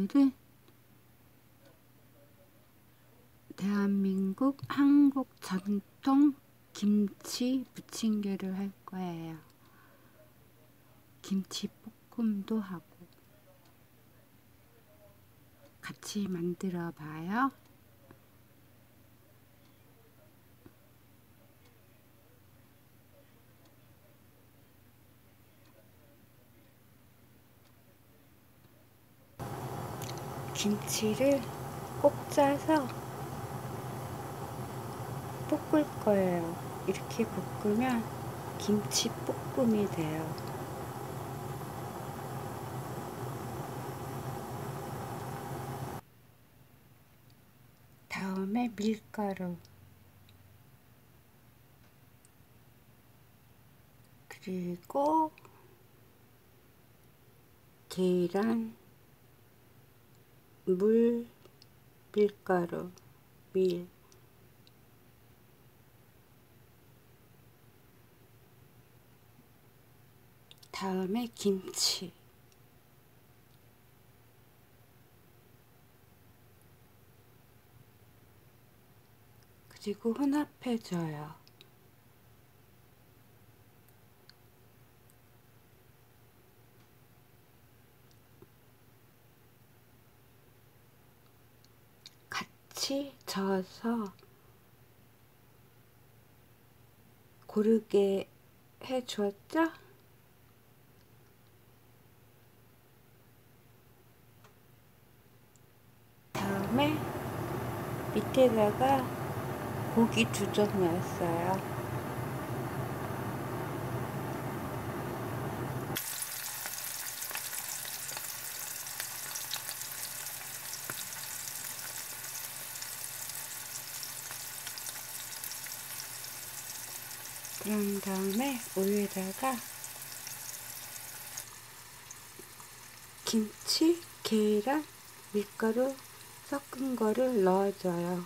오늘은 대한민국 한국 전통 김치 부침개를 할 거예요. 김치 볶음도 하고 같이 만들어 봐요. 김치를 꼭 짜서 볶을 거예요. 이렇게 볶으면 김치 볶음이 돼요. 다음에 밀가루, 그리고 계란, 물, 밀가루, 밀, 다음에 김치, 그리고 혼합해줘요. 같이 저어서 고르게 해주었죠? 다음에 밑에다가 고기 2점 넣었어요. 그런 다음에 우유에다가 김치, 계란, 밀가루 섞은 거를 넣어줘요.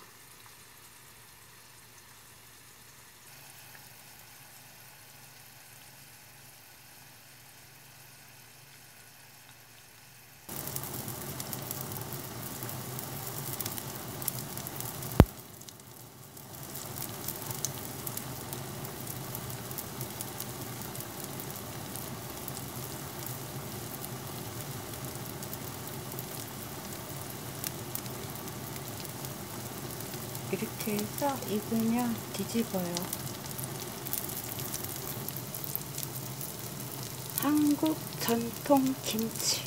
이렇게 해서 익으면 뒤집어요. 한국 전통 김치.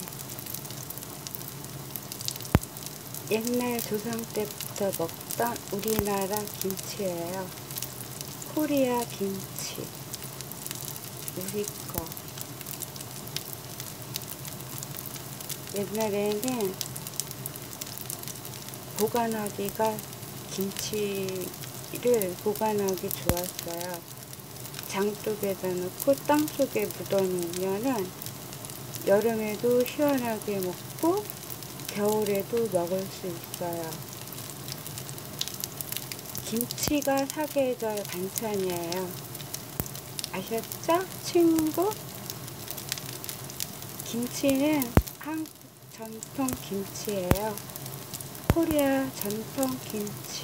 옛날 조상 때부터 먹던 우리나라 김치예요. 코리아 김치. 우리 거. 옛날에는 보관하기가 김치를 보관하기 좋았어요. 장독에다 넣고 땅속에 묻어 놓으면은 여름에도 시원하게 먹고 겨울에도 먹을 수 있어요. 김치가 사계절 반찬이에요. 아셨죠? 친구? 김치는 한국 전통 김치예요. 코리아 전통 김치.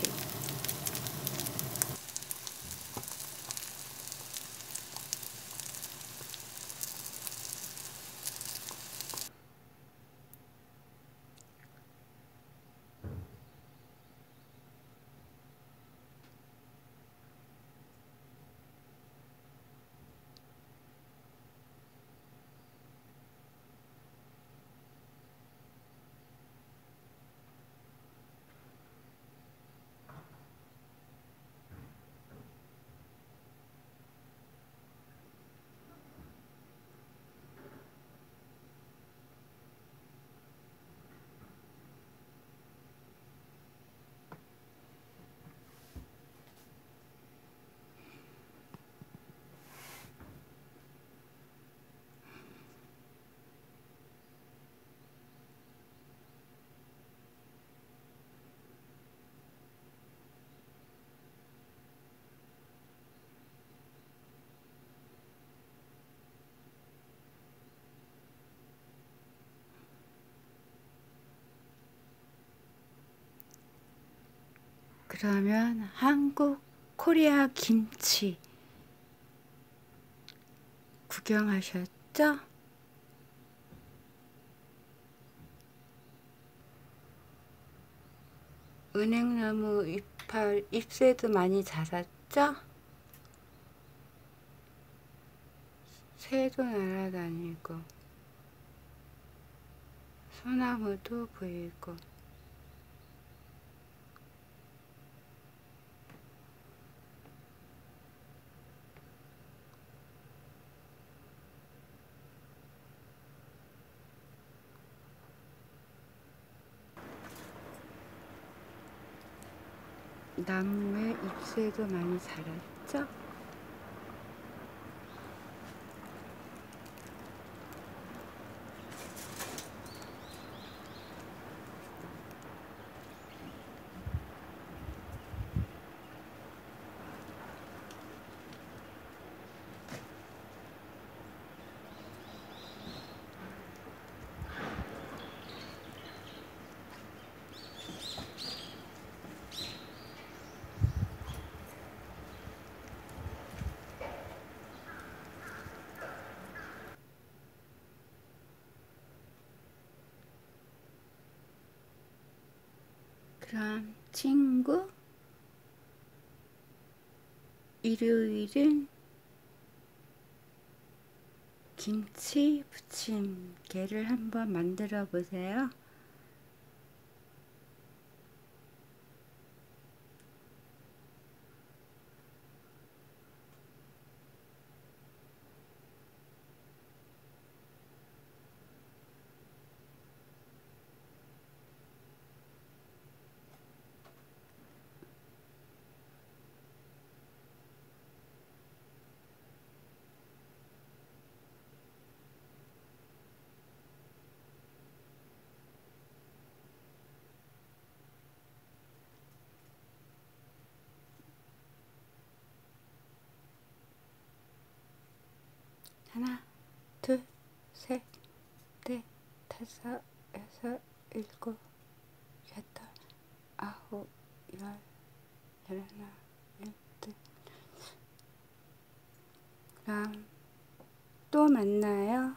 그러면 한국 코리아 김치 구경하셨죠? 은행나무 잎새도 많이 자랐죠? 새도 날아다니고 소나무도 보이고 나무에 잎새도 많이 자랐죠? 그럼 친구, 일요일은 김치 부침개를 한번 만들어 보세요. 하나, 둘, 셋, 넷, 다섯, 여섯, 일곱, 여덟, 아홉, 열, 열하나, 열둘. 그럼 또 만나요.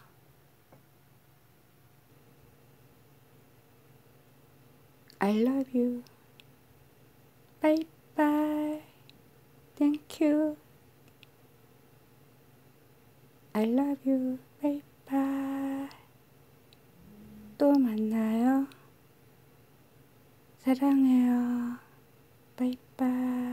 I love you. Bye bye. Thank you. I love you. Bye bye. 또 만나요. 사랑해요. Bye bye.